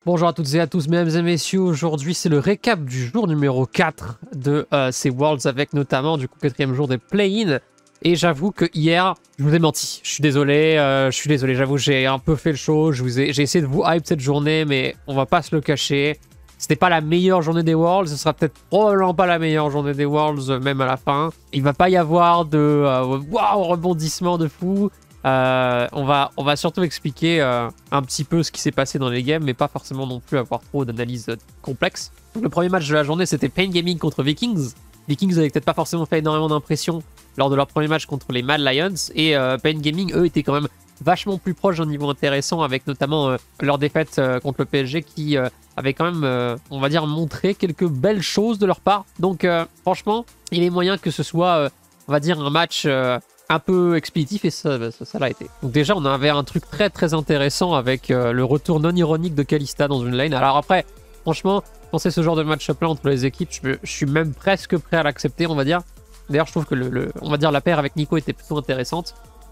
Bonjour à toutes et à tous, mesdames et messieurs. Aujourd'hui, c'est le récap du jour numéro 4 de ces Worlds, avec notamment du coup 4e jour des play-in. Et j'avoue que hier, je vous ai menti. Je suis désolé, j'avoue, j'ai un peu fait le show. J'ai essayé de vous hype cette journée, mais on va pas se le cacher. C'était pas la meilleure journée des Worlds, ce sera peut-être probablement pas la meilleure journée des Worlds, même à la fin. Il va pas y avoir de waouh, rebondissement de fou. On va surtout expliquer un petit peu ce qui s'est passé dans les games, mais pas forcément non plus avoir trop d'analyses complexes. Donc, le premier match de la journée, c'était Pain Gaming contre Vikings. Vikings n'avaient peut-être pas forcément fait énormément d'impression lors de leur premier match contre les Mad Lions, et Pain Gaming, eux, étaient quand même vachement plus proches d'un niveau intéressant, avec notamment leur défaite contre le PSG qui avait quand même, on va dire, montré quelques belles choses de leur part. Donc franchement, il est moyen que ce soit, on va dire, un match un peu expéditif, et ça l'a été. Donc déjà, on avait un truc très très intéressant avec le retour non ironique de Kalista dans une lane. Alors après, franchement, quand c'est ce genre de match-up là entre les équipes, je suis même presque prêt à l'accepter, on va dire. D'ailleurs, je trouve que on va dire la paire avec Nico était plutôt intéressante.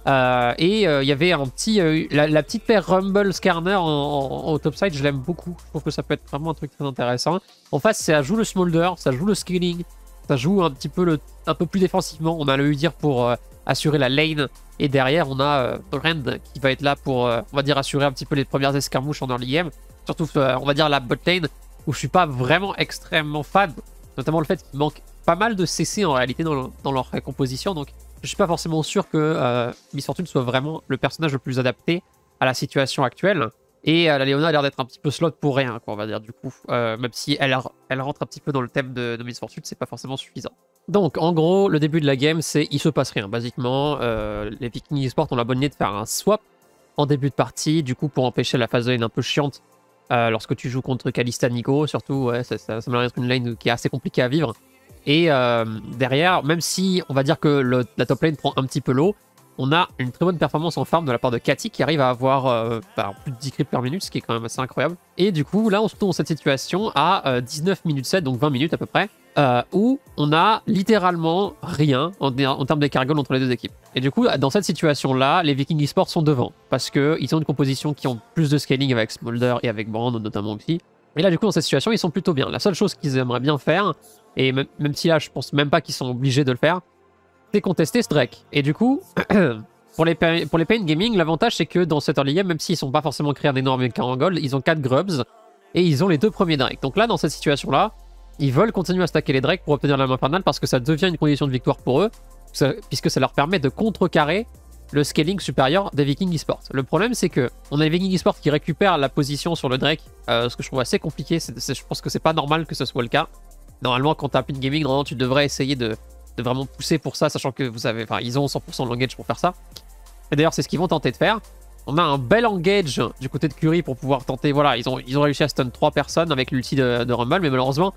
Il y avait un petit, la petite paire Rumble Skarner au topside, je l'aime beaucoup. Je trouve que ça peut être vraiment un truc très intéressant. En face, ça joue le Smolder, ça joue le scaling, ça joue un petit peu un peu plus défensivement. On a le Udyr pour assurer la lane, et derrière on a Rend qui va être là pour, on va dire, assurer un petit peu les premières escarmouches en early game. Surtout, on va dire, la bot lane où je suis pas vraiment extrêmement fan, notamment le fait qu'il manque pas mal de CC en réalité dans leur composition. Donc je suis pas forcément sûr que Miss Fortune soit vraiment le personnage le plus adapté à la situation actuelle. Et la Leona a l'air d'être un petit peu slot pour rien, quoi, on va dire, du coup. Même si elle rentre un petit peu dans le thème de Miss Fortune, c'est pas forcément suffisant. Donc, en gros, le début de la game, c'est il se passe rien. Basiquement, les Vikings Esports ont la bonne idée de faire un swap en début de partie, du coup, pour empêcher la phase de lane un peu chiante lorsque tu joues contre Kalista Nico. Surtout, ouais, ça me l'air d'être une lane qui est assez compliquée à vivre. Et derrière, même si on va dire que la top lane prend un petit peu l'eau, on a une très bonne performance en farm de la part de Cathy qui arrive à avoir plus de 10 creeps par minute, ce qui est quand même assez incroyable. Et du coup, là, on se retrouve dans cette situation à 19 minutes 7, donc 20 minutes à peu près, où on a littéralement rien en termes de cargo entre les deux équipes. Et du coup, dans cette situation-là, les Vikings Esports sont devant, parce qu'ils ont une composition qui ont plus de scaling avec Smolder et avec Brand notamment aussi. Et là, du coup, dans cette situation, ils sont plutôt bien. La seule chose qu'ils aimeraient bien faire, et même si là, je pense même pas qu'ils sont obligés de le faire, c'est contester ce Drake. Et du coup, pour les Pain Gaming, l'avantage c'est que dans cette early game, même s'ils sont pas forcément créés un énorme écart en gold, ils ont 4 grubs et ils ont les 2 premiers Drakes. Donc là, dans cette situation-là, ils veulent continuer à stacker les Drakes pour obtenir la main infernale, parce que ça devient une condition de victoire pour eux, puisque ça leur permet de contrecarrer le scaling supérieur des Vikings Esports. Le problème, c'est que on a les Vikings Esports qui récupèrent la position sur le Drake, ce que je trouve assez compliqué. Je pense que c'est pas normal que ce soit le cas. Normalement, quand tu as Pain Gaming, normalement, tu devrais essayer de vraiment pousser pour ça, sachant que ils ont 100% de l'engage pour faire ça. Et d'ailleurs, c'est ce qu'ils vont tenter de faire. On a un bel engage du côté de Curry pour pouvoir tenter. Voilà, ils ont réussi à stun 3 personnes avec l'ulti de Rumble, mais malheureusement,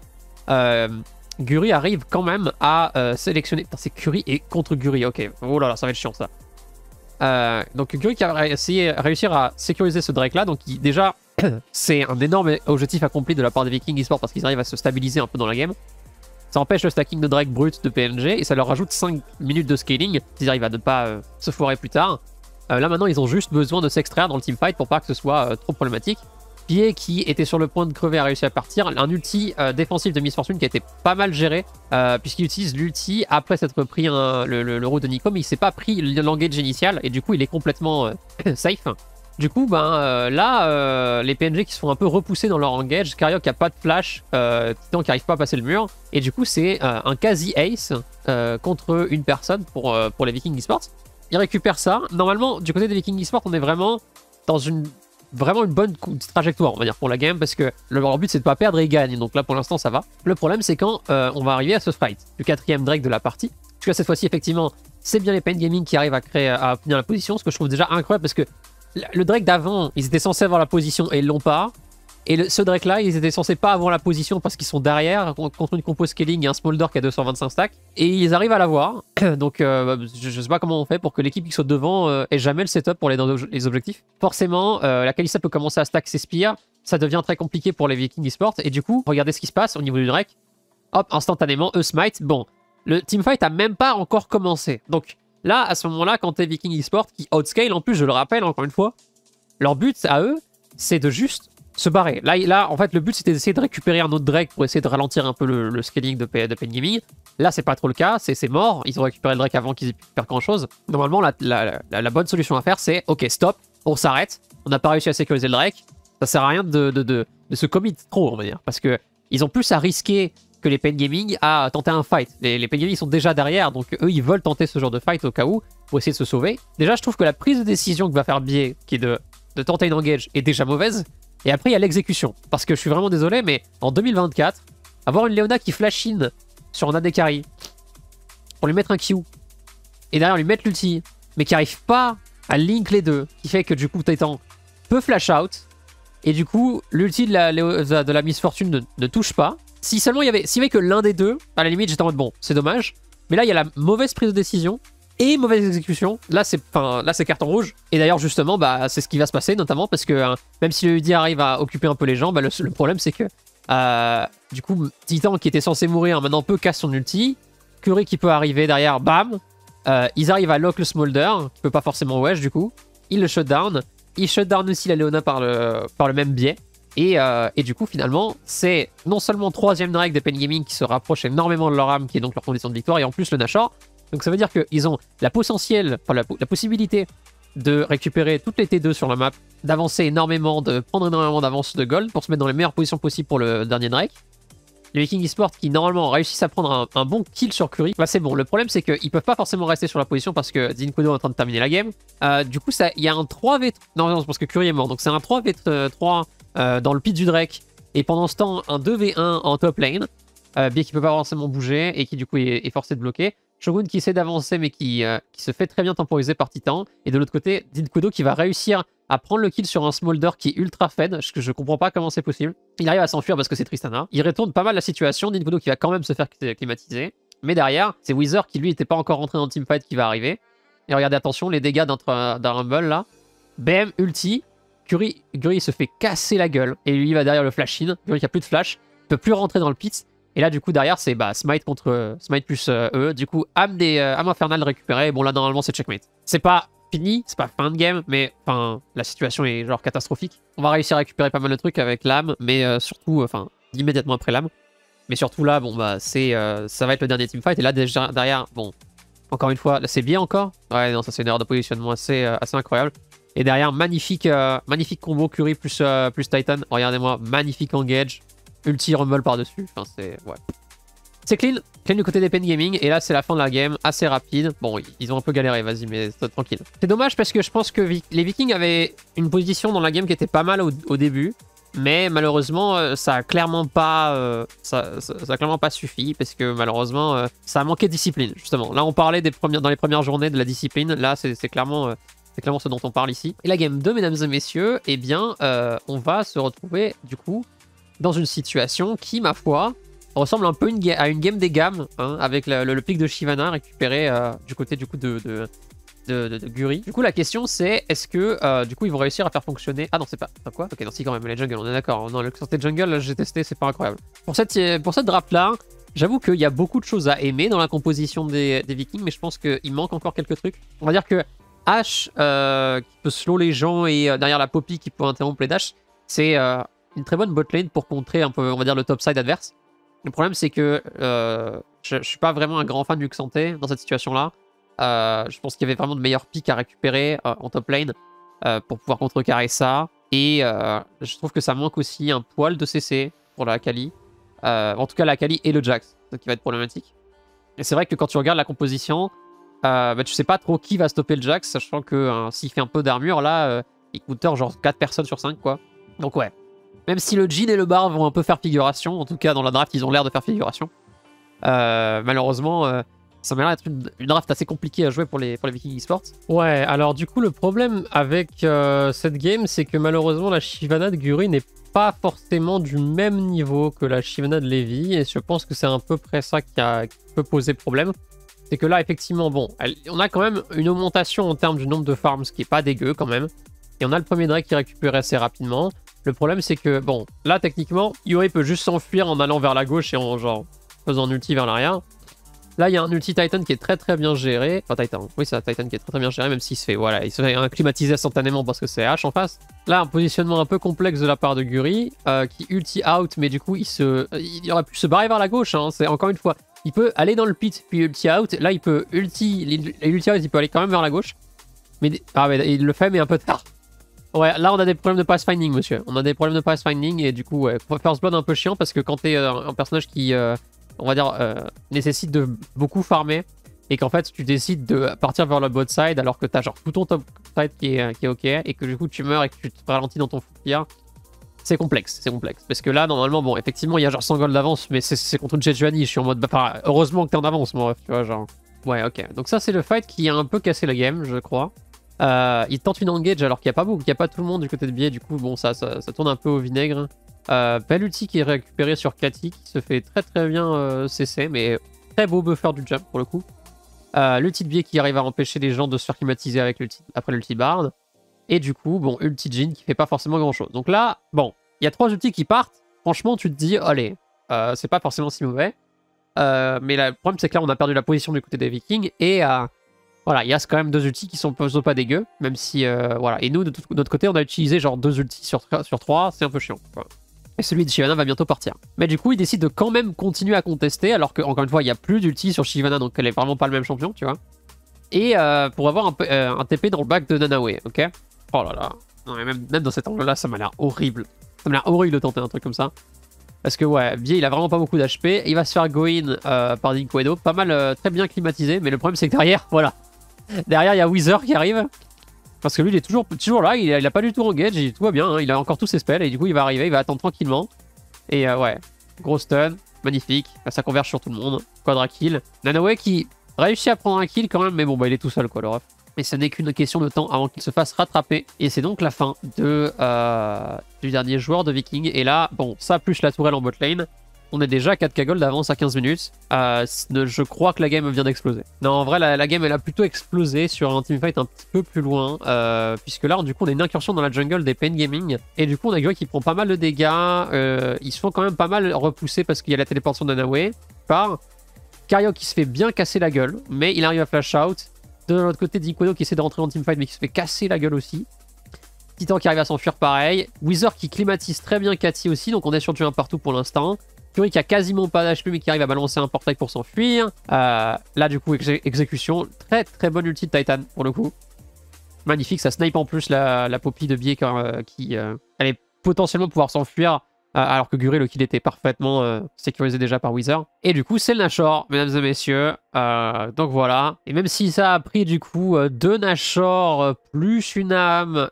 Curry arrive quand même à sélectionner. Putain, c'est Curry et contre Curry, ok. Oh là là, ça va être chiant ça. Donc Curry qui a réussi à sécuriser ce Drake là, donc déjà, c'est un énorme objectif accompli de la part des Vikings Esports, parce qu'ils arrivent à se stabiliser un peu dans la game. Ça empêche le stacking de Drake brut de PNG, et ça leur rajoute 5 minutes de scaling s'ils arrivent à ne pas se foirer plus tard. Là maintenant, ils ont juste besoin de s'extraire dans le teamfight pour pas que ce soit trop problématique. Pierre, qui était sur le point de crever, a réussi à partir. Un ulti défensif de Miss Fortune qui a été pas mal géré, puisqu'il utilise l'ulti après s'être pris le route de Nico, mais il s'est pas pris l'engage initial, et du coup il est complètement safe. Du coup, les PNG qui se font un peu repousser dans leur engage, Karyok qui a pas de flash, Titan qui arrive pas à passer le mur, et du coup c'est un quasi ace contre une personne pour les Vikings Esports. Ils récupèrent ça. Normalement, du côté des Vikings Esports, on est vraiment dans une bonne trajectoire, on va dire, pour la game, parce que leur but c'est de pas perdre et ils gagnent, donc là pour l'instant ça va. Le problème c'est quand on va arriver à ce fight, le 4e Drake de la partie, parce que là, cette fois-ci effectivement c'est bien les Pain Gaming qui arrivent à obtenir la position, ce que je trouve déjà incroyable, parce que le Drake d'avant, ils étaient censés avoir la position et ils l'ont pas. Et ce Drake là, ils étaient censés pas avoir la position parce qu'ils sont derrière contre une compo scaling et un Smolder qui a 225 stacks. Et ils arrivent à l'avoir. Donc je sais pas comment on fait pour que l'équipe qui soit devant ait jamais le setup pour dans les objectifs. Forcément, la Kalista peut commencer à stack ses spears. Ça devient très compliqué pour les Vikings Esports. Et du coup, regardez ce qui se passe au niveau du Drake. Hop, instantanément, smite. Bon, le teamfight a même pas encore commencé. Donc là, à ce moment-là, quand t'es Viking Esports qui outscale, en plus, je le rappelle encore une fois, leur but à eux, c'est de juste se barrer. Là, en fait, le but c'était d'essayer de récupérer un autre Drake pour essayer de ralentir un peu le scaling de Pain Gaming. Là, c'est pas trop le cas, c'est mort. Ils ont récupéré le Drake avant qu'ils aient pu faire grand chose. Normalement, la bonne solution à faire, c'est ok, stop, on s'arrête. On n'a pas réussi à sécuriser le Drake. Ça sert à rien de se commit trop, on va dire. Parce que ils ont plus à risquer que les Pain Gaming à tenter un fight. Les Pain Gaming sont déjà derrière, donc eux, ils veulent tenter ce genre de fight au cas où pour essayer de se sauver. Déjà, je trouve que la prise de décision que va faire Biais, qui est de tenter une engage, est déjà mauvaise. Et après, il y a l'exécution. Parce que je suis vraiment désolé, mais en 2024, avoir une Leona qui flash in sur un AD carry pour lui mettre un Q et derrière lui mettre l'ulti, mais qui arrive pas à link les deux, qui fait que du coup, Titan peut flash out et du coup, l'ulti de la Miss Fortune ne touche pas. Si seulement s'il y avait que l'un des deux, à la limite, j'étais en mode bon, c'est dommage. Mais là, il y a la mauvaise prise de décision et mauvaise exécution. Là, c'est carton rouge. Et d'ailleurs, justement, bah, c'est ce qui va se passer, notamment parce que même si le UD arrive à occuper un peu les gens, bah, le problème, c'est que du coup, Titan qui était censé mourir maintenant peut casser son ulti. Curry qui peut arriver derrière, bam. Ils arrivent à lock le Smolder, qui peut pas forcément wesh du coup. Ils le shutdown. Ils shutdown aussi la Leona par le même biais. Et du coup, finalement, c'est non seulement 3ème Drake de Pain Gaming qui se rapproche énormément de leur âme, qui est donc leur condition de victoire, et en plus le Nashor. Donc ça veut dire qu'ils ont la possibilité de récupérer toutes les T2 sur la map, d'avancer énormément, de prendre énormément d'avance de gold pour se mettre dans les meilleures positions possibles pour le dernier Drake. Les Viking Esports qui normalement réussissent à prendre un bon kill sur Curry, bah c'est bon. Le problème c'est qu'ils peuvent pas forcément rester sur la position parce que Zinkodo est en train de terminer la game. Du coup, il y a un 3v... Non, c'est parce que Curry est mort. Donc c'est un 3v3 dans le pit du Drake. Et pendant ce temps, un 2v1 en top lane. Bien qui peut pas forcément bouger et qui du coup est forcé de bloquer. Shogun qui essaie d'avancer mais qui se fait très bien temporiser par Titan. Et de l'autre côté, Zinkodo qui va réussir à prendre le kill sur un Smolder qui est ultra fed, ce que je comprends pas comment c'est possible. Il arrive à s'enfuir parce que c'est Tristana. Il retourne pas mal la situation, Zinkodo qui va quand même se faire climatiser. Mais derrière, c'est Wither qui lui était pas encore rentré dans le teamfight qui va arriver. Et regardez, attention, les dégâts d'un Rumble là. BM ulti, Curry se fait casser la gueule. Et lui il va derrière le flash in. Curry qui a plus de flash, il peut plus rentrer dans le pit. Et là du coup derrière c'est Smite contre Smite plus eux. Du coup âme infernale récupérée. Bon là normalement c'est checkmate. C'est pas fini, c'est pas fin de game, mais enfin la situation est genre catastrophique. On va réussir à récupérer pas mal de trucs avec l'âme, mais surtout, enfin immédiatement après l'âme. Mais surtout là, bon bah ça va être le dernier teamfight. Et là déjà derrière, bon, encore une fois, là c'est bien encore. Ouais non, ça c'est une erreur de positionnement assez incroyable. Et derrière, magnifique combo Curry plus Titan. Regardez-moi, magnifique engage. Ulti rumble par-dessus. Enfin c'est... Ouais. C'est clean du côté des Pain Gaming, et là c'est la fin de la game, assez rapide. Bon, ils ont un peu galéré, vas-y, mais tranquille. C'est dommage parce que je pense que les Vikings avaient une position dans la game qui était pas mal au début, mais malheureusement ça a clairement pas, ça a clairement pas suffi, parce que malheureusement ça a manqué de discipline, justement. Là on parlait dans les premières journées de la discipline, là c'est clairement ce dont on parle ici. Et la game 2, mesdames et messieurs, eh bien on va se retrouver du coup dans une situation qui, ma foi, ressemble un peu à une game des gammes, hein, avec le pic de Shyvana récupéré du côté du coup de Guri. Du coup la question c'est, est-ce que du coup ils vont réussir à faire fonctionner... Ah non c'est pas... quoi? Ok non si quand même, les jungles on est d'accord. Non le côté jungle là j'ai testé, c'est pas incroyable. Pour cette draft là, j'avoue qu'il y a beaucoup de choses à aimer dans la composition des Vikings, mais je pense qu'il manque encore quelques trucs. On va dire que Ashe qui peut slow les gens et derrière la Poppy qui peut interrompre les dashs, c'est une très bonne botlane pour contrer un peu, on va dire, le topside adverse. Le problème, c'est que je suis pas vraiment un grand fan du Xanté dans cette situation-là. Je pense qu'il y avait vraiment de meilleurs picks à récupérer en top lane pour pouvoir contrecarrer ça. Et je trouve que ça manque aussi un poil de CC pour la Akali. En tout cas, la Akali et le Jax, donc qui va être problématique. Et c'est vrai que quand tu regardes la composition, tu sais pas trop qui va stopper le Jax, sachant que s'il fait un peu d'armure, là, il counter genre 4 personnes sur 5, quoi. Donc ouais. Même si le Jhin et le Bar vont un peu faire figuration, en tout cas dans la draft ils ont l'air de faire figuration. Malheureusement, ça m'a l'air d'être une draft assez compliquée à jouer pour les Viking Esports. Ouais, alors du coup le problème avec cette game, c'est que malheureusement la Shyvana de Guri n'est pas forcément du même niveau que la Shyvana de Levi, et je pense que c'est à peu près ça qui peut poser problème. C'est que là effectivement, bon, on a quand même une augmentation en termes du nombre de farms, ce qui est pas dégueu quand même. Et on a le premier Drake qui récupère assez rapidement. Le problème c'est que, bon, là techniquement, Yuri peut juste s'enfuir en allant vers la gauche et en genre faisant un ulti vers l'arrière. Là, il y a un ulti Titan qui est très bien géré. Enfin, Titan, oui, c'est un Titan qui est très bien géré, même s'il se fait, voilà, il se fait acclimatiser instantanément parce que c'est H en face. Là, un positionnement un peu complexe de la part de Guri, qui ulti out, mais du coup, il aurait pu se barrer vers la gauche, hein. C'est encore une fois, il peut aller dans le pit, puis ulti out. Là, il peut ulti out, il peut aller quand même vers la gauche. Mais, il le fait, mais un peu tard. Ouais, là, on a des problèmes de pathfinding, monsieur. On a des problèmes de pathfinding, et du coup, ouais, first blood un peu chiant parce que quand t'es un personnage qui... on va dire, nécessite de beaucoup farmer et qu'en fait tu décides de partir vers le bot side alors que t'as genre tout ton top side qui est ok et que du coup tu meurs et que tu te ralentis dans ton fouillard. C'est complexe. Parce que là, normalement, bon, effectivement, il y a genre 100 gold d'avance, mais c'est contre une Sejuani. Je suis en mode, enfin, heureusement que t'es en avance, moi, tu vois, genre. Ouais, ok. Donc ça, c'est le fight qui a un peu cassé la game, je crois. Il tente une engage alors qu'il n'y a pas tout le monde du côté de biais, du coup, bon, ça tourne un peu au vinaigre. Belle ulti qui est récupéré sur Cathy qui se fait très bien CC, mais très beau buffer du jump pour le coup. L'ulti de biais qui arrive à empêcher les gens de se faire climatiser avec après l'ulti Bard. Et du coup, bon, ulti Jhin qui fait pas forcément grand chose. Donc là, bon, il y a 3 ultis qui partent. Franchement, tu te dis, allez, c'est pas forcément si mauvais. Mais le problème, c'est que là, on a perdu la position du côté des Vikings. Et voilà, il y a quand même 2 ultis qui sont pas dégueux. Même si, voilà. Et nous, de notre côté, on a utilisé genre 2 ultis sur 3. C'est un peu chiant, quoi. Et celui de Shyvana va bientôt partir. Mais du coup, il décide de quand même continuer à contester, alors qu'encore une fois, il n'y a plus d'ulti sur Shyvana, donc elle est vraiment pas le même champion, tu vois. Et pour avoir un TP dans le back de Nanaue, ok. Oh là là. Non, mais même dans cet angle-là, ça m'a l'air horrible. Ça m'a l'air horrible de tenter un truc comme ça. Parce que ouais, Biais, il a vraiment pas beaucoup d'HP. Il va se faire go in par Dinquedo. Pas mal, très bien climatisé. Mais le problème, c'est que derrière, voilà. Derrière, il y a Wither qui arrive. Parce que lui, il est toujours là, il a pas du tout engage, tout va bien, hein, il a encore tous ses spells, et du coup, il va arriver, il va attendre tranquillement. Et ouais, gros stun, magnifique, ça converge sur tout le monde, quadra kill. Nanaue qui réussit à prendre un kill quand même, mais bon, bah il est tout seul, quoi, le ref. Et ce n'est qu'une question de temps avant qu'il se fasse rattraper. Et c'est donc la fin du dernier joueur de Viking. Et là, bon, ça plus la tourelle en bot lane. On est déjà à 4k gold d'avance à 15 minutes. Je crois que la game vient d'exploser. Non, en vrai, la game, elle a plutôt explosé sur un teamfight un petit peu plus loin. Puisque là, du coup, on a une incursion dans la jungle des Pain Gaming. Et du coup, on a Guri qui prend pas mal de dégâts. Ils se font quand même pas mal repousser parce qu'il y a la téléportation de Nanaue. Kario qui se fait bien casser la gueule. Mais il arrive à flash out. De l'autre côté, Dinquedo qui essaie de rentrer en teamfight mais qui se fait casser la gueule aussi. Titan qui arrive à s'enfuir pareil. Wither qui climatise très bien Cathy aussi. Donc on est sur du 1 partout pour l'instant. Fury qui a quasiment pas d'HP mais qui arrive à balancer un portail pour s'enfuir. Là du coup exécution. Très bonne ulti de Titan pour le coup. Magnifique, ça snipe en plus la Poppy de biais qui allait potentiellement pouvoir s'enfuir. Alors que Guri, le kill était parfaitement sécurisé déjà par Wither. Et du coup, c'est le Nashor, mesdames et messieurs. Donc voilà. Et même si ça a pris du coup 2 Nashor plus une âme,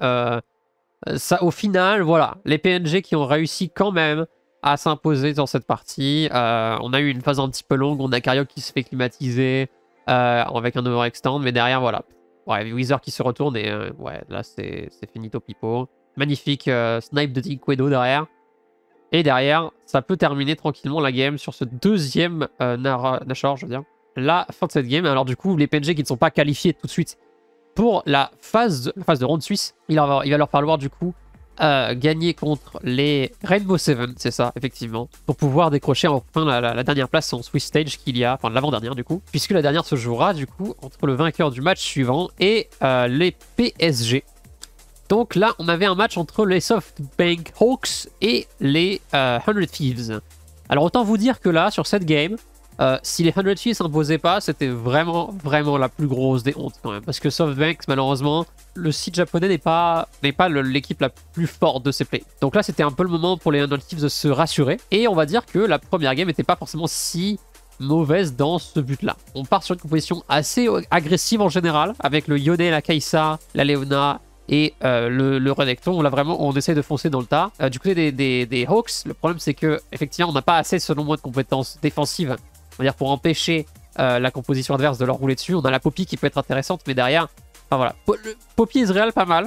ça, au final, voilà. Les PNG qui ont réussi quand même à s'imposer dans cette partie. On a eu une phase un petit peu longue. On a Karyok qui se fait climatiser avec un overextend. Mais derrière, voilà. Ouais, Wither qui se retourne et ouais, là, c'est finito pipo. Magnifique snipe de Dinquedo derrière. Et derrière, ça peut terminer tranquillement la game sur ce deuxième Nashor, je veux dire. La fin de cette game. Alors du coup, les PNG qui ne sont pas qualifiés tout de suite pour la phase de round suisse, il va leur falloir du coup gagner contre les Rainbow Seven, c'est ça, effectivement, pour pouvoir décrocher enfin la dernière place en Swiss Stage qu'il y a, enfin l'avant-dernière du coup, puisque la dernière se jouera du coup entre le vainqueur du match suivant et les PSG. Donc là, on avait un match entre les SoftBank Hawks et les 100 Thieves. Alors autant vous dire que là, sur cette game, si les 100 Thieves s'imposaient pas, c'était vraiment la plus grosse des hontes quand même. Parce que SoftBank, malheureusement, le site japonais n'est pas l'équipe la plus forte de ces plays. Donc là, c'était un peu le moment pour les 100 Thieves de se rassurer. Et on va dire que la première game n'était pas forcément si mauvaise dans ce but-là. On part sur une composition assez agressive en général, avec le Yone, la Kai'Sa, la Leona et le Renekton. On essaie de foncer dans le tas. Du côté des Hawks, le problème c'est que effectivement on n'a pas assez selon moi de compétences défensives, on va dire, pour empêcher la composition adverse de leur rouler dessus. On a la Poppy qui peut être intéressante, mais derrière, enfin voilà, Poppy Israël pas mal,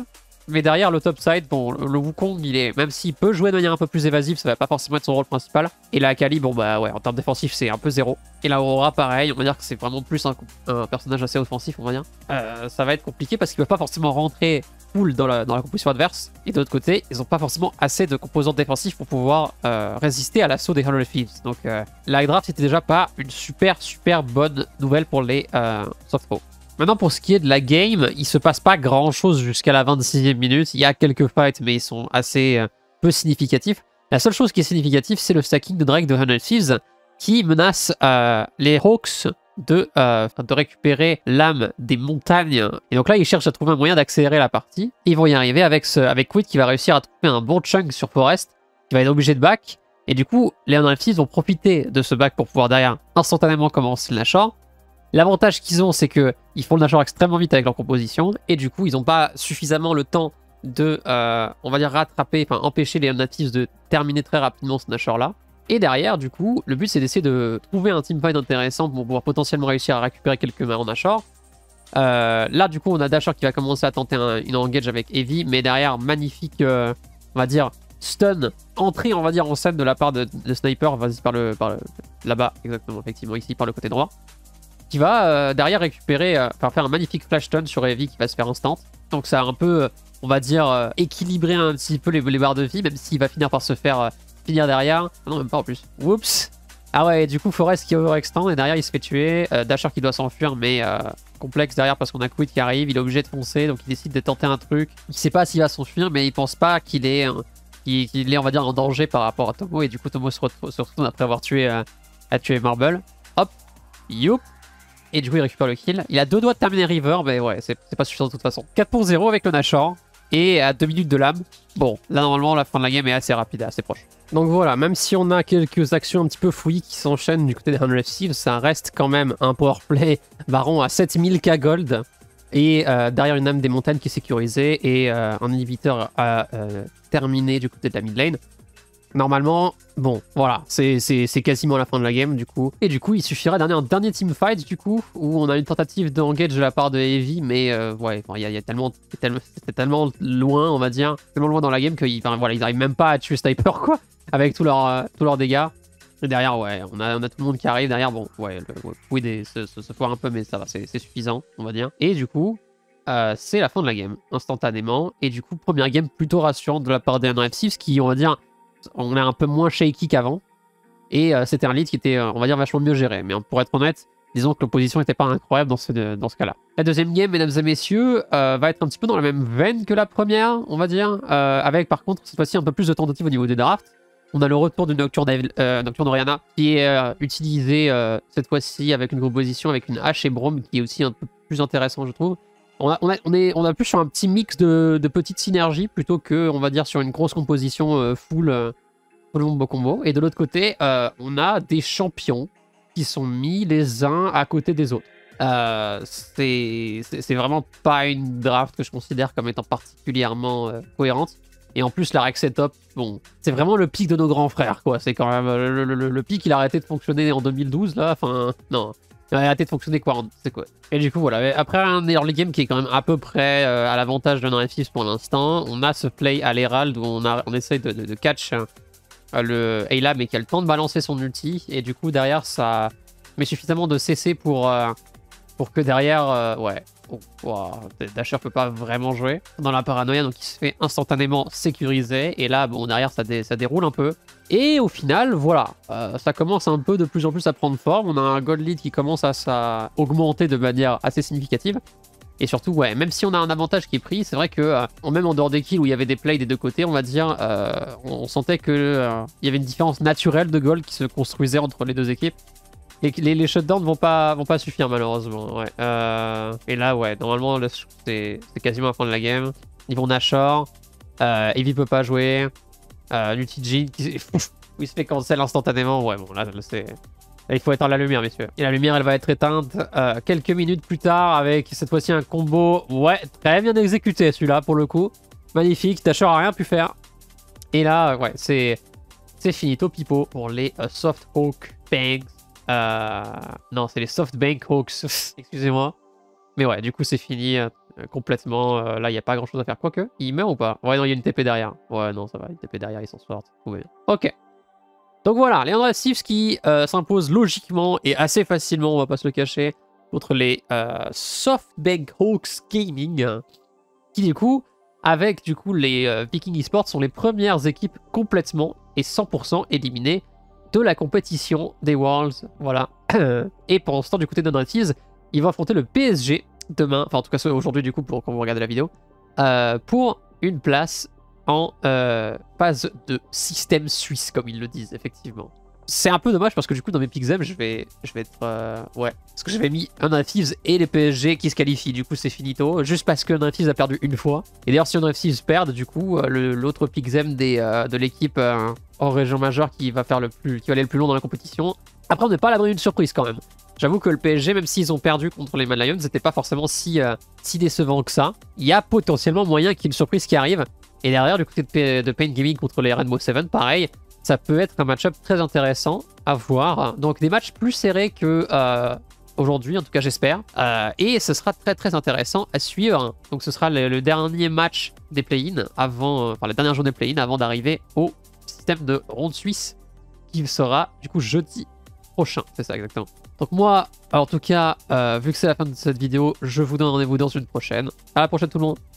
Mais derrière le top side, bon, le Wukong, il est, même s'il peut jouer de manière un peu plus évasive, ça va pas forcément être son rôle principal. Et la Akali, bon bah ouais, en termes défensifs, c'est un peu zéro. Et la Aurora, pareil, on va dire que c'est vraiment plus un personnage assez offensif, on va dire. Ça va être compliqué parce qu'ils peuvent pas forcément rentrer full dans la composition adverse. Et de l'autre côté, ils ont pas forcément assez de composants défensifs pour pouvoir résister à l'assaut des Hundred Thieves. Donc la draft, c'était déjà pas une super bonne nouvelle pour les soft pro. Maintenant, pour ce qui est de la game, il se passe pas grand chose jusqu'à la 26e minute. Il y a quelques fights, mais ils sont assez peu significatifs. La seule chose qui est significative, c'est le stacking de Drake de Hundred Thieves qui menace les Hawks de récupérer l'âme des montagnes. Et donc là, ils cherchent à trouver un moyen d'accélérer la partie. Ils vont y arriver avec Quid qui va réussir à trouver un bon chunk sur Forest, qui va être obligé de back. Et du coup, les Hundred Thieves vont profiter de ce back pour pouvoir derrière instantanément commencer le Nashor. L'avantage qu'ils ont, c'est qu'ils font le Nashor extrêmement vite avec leur composition, et du coup, ils n'ont pas suffisamment le temps de, on va dire, rattraper, enfin, empêcher les Natives de terminer très rapidement ce Nashor-là. Et derrière, du coup, le but, c'est d'essayer de trouver un teamfight intéressant pour pouvoir potentiellement réussir à récupérer quelques mains en Nashor. Là, du coup, on a Dasher qui va commencer à tenter une engage avec Heavy, mais derrière, magnifique, on va dire, stun, entrée, on va dire, en scène de la part de Sniper, vas-y, là-bas, exactement, effectivement, ici, par le côté droit, qui va derrière récupérer, faire un magnifique flash stun sur Heavy qui va se faire instant. Donc ça a un peu, on va dire, équilibré un petit peu les barres de vie, même s'il va finir par se faire finir derrière. Ah non, même pas en plus. Oups. Ah ouais, du coup, Forest qui overextend et derrière il se fait tuer. Dasher qui doit s'enfuir, mais complexe derrière parce qu'on a Quid qui arrive, il est obligé de foncer, donc il décide de tenter un truc. Il sait pas s'il va s'enfuir, mais il pense pas qu'il est, on va dire, en danger par rapport à Tomo, et du coup, Tomo se retourne après avoir tué Marble. Hop, youp. Et du coup, il récupère le kill. Il a 2 doigts de terminer River, mais ouais, c'est pas suffisant de toute façon. 4 pour 0 avec le Nashor. Et à 2 minutes de lame. Bon, là, normalement, la fin de la game est assez rapide et assez proche. Donc voilà, même si on a quelques actions un petit peu fouillis qui s'enchaînent du côté des Hundred Thieves, ça reste quand même un powerplay Baron à 7000k gold. Et derrière une âme des montagnes qui est sécurisée. Et un inhibiteur à terminer du côté de la mid lane. Normalement, bon, voilà, c'est quasiment la fin de la game, du coup. Et du coup, il suffira d'un dernier teamfight, du coup, où on a une tentative d'engage de la part de Heavy, mais ouais, il y a tellement loin, on va dire, tellement loin dans la game qu'ils voilà, ils arrivent même pas à tuer Sniper, quoi, avec tous leurs dégâts. Et derrière, ouais, on a tout le monde qui arrive. Derrière, bon, ouais, Quid se foire un peu, mais ça va, c'est suffisant, on va dire. Et du coup, c'est la fin de la game, instantanément. Et du coup, première game plutôt rassurante de la part des Hundred Thieves, qui, on va dire, on est un peu moins shaky qu'avant. Et c'était un lead qui était, on va dire, vachement mieux géré. Mais pour être honnête, disons que l'opposition n'était pas incroyable dans ce cas-là. La deuxième game, mesdames et messieurs, va être un petit peu dans la même veine que la première, on va dire. Avec par contre, cette fois-ci, un peu plus de tentatives au niveau des drafts. On a le retour de Nocturne Orianna qui est utilisé cette fois-ci avec une composition avec une hache et Braum qui est aussi un peu plus intéressant, je trouve. On a plus sur un petit mix de petites synergies plutôt que, on va dire, sur une grosse composition full combo combo. Et de l'autre côté, on a des champions qui sont mis les uns à côté des autres. C'est vraiment pas une draft que je considère comme étant particulièrement cohérente. Et en plus, la rec setup, bon, c'est vraiment le pic de nos grands frères, quoi. C'est quand même le pic, il a arrêté de fonctionner en 2012, là. Enfin, non. Il a arrêté de fonctionner quoi, c'est quoi. Et du coup, voilà. Après un early game qui est quand même à peu près à l'avantage de Nine pour l'instant, on a ce play à l'Herald où on essaye de catch le Ayla, mais qui a le temps de balancer son ulti. Et du coup, derrière, ça met suffisamment de CC pour que derrière, ouais. Oh, wow, Dasher peut pas vraiment jouer dans la paranoïa, donc il se fait instantanément sécuriser. Et là, bon, derrière, ça déroule un peu. Et au final, voilà, ça commence un peu de plus en plus à prendre forme. On a un gold lead qui commence à augmenter de manière assez significative. Et surtout, ouais, même si on a un avantage qui est pris, c'est vrai que même en dehors des kills où il y avait des plays des deux côtés, on va dire, on sentait qu'il y avait une différence naturelle de gold qui se construisait entre les deux équipes. Et les shutdowns vont pas suffire malheureusement. Ouais. Et là, ouais, normalement, c'est quasiment la fin de la game. Ils vont Nashor. Eevee peut pas jouer. L'ulti il se fait cancel instantanément. Ouais, bon, là, il faut éteindre la lumière, messieurs. Et la lumière, elle va être éteinte quelques minutes plus tard avec cette fois-ci un combo. Ouais, très bien exécuté celui-là pour le coup. Magnifique. Nashor a rien pu faire. Et là, ouais, c'est finito pipo pour les Soft Hawk Bangs. Non, c'est les SoftBank Hawks. Excusez-moi. Mais ouais, du coup, c'est fini. complètement. Là, il n'y a pas grand chose à faire. Quoique, il meurt ou pas? Ouais, non, il y a une TP derrière. Ouais, non, ça va, une TP derrière, ils s'en sortent. Tout va bien. Ok. Donc voilà, les Andreas Thieves qui s'imposent logiquement et assez facilement, on va pas se le cacher, contre les SoftBank Hawks Gaming, qui du coup, avec du coup les Viking Esports, sont les premières équipes complètement et 100% éliminées de la compétition des Worlds. Voilà. Et pendant ce temps, du côté d'Andreas Thieves, ils vont affronter le PSG demain, enfin en tout cas aujourd'hui du coup pour quand vous regardez la vidéo, pour une place en phase de système suisse, comme ils le disent, effectivement. C'est un peu dommage parce que du coup, dans mes pixels, je vais être... ouais, parce que j'avais mis un Thieves et les PSG qui se qualifient. Du coup, c'est finito, juste parce que un Thieves a perdu une fois. Et d'ailleurs, si un Thieves perd, du coup, l'autre pixel de l'équipe hors région majeure qui va aller le plus long dans la compétition. Après, on n'est pas à l'abri d'une surprise quand même. J'avoue que le PSG, même s'ils ont perdu contre les Mad Lions, c'était pas forcément si décevant que ça. Il y a potentiellement moyen qu'il y ait une surprise qui arrive. Et derrière, du côté de Pain Gaming contre les Rainbow Seven, pareil, ça peut être un match-up très intéressant à voir. Donc des matchs plus serrés que aujourd'hui, en tout cas j'espère. Et ce sera très très intéressant à suivre. Donc ce sera le dernier match des play-in avant, enfin la dernière journée play-in avant d'arriver au système de ronde suisse qui sera du coup jeudi prochain. C'est ça exactement. Donc moi, en tout cas, vu que c'est la fin de cette vidéo, je vous donne rendez-vous dans une prochaine. À la prochaine tout le monde.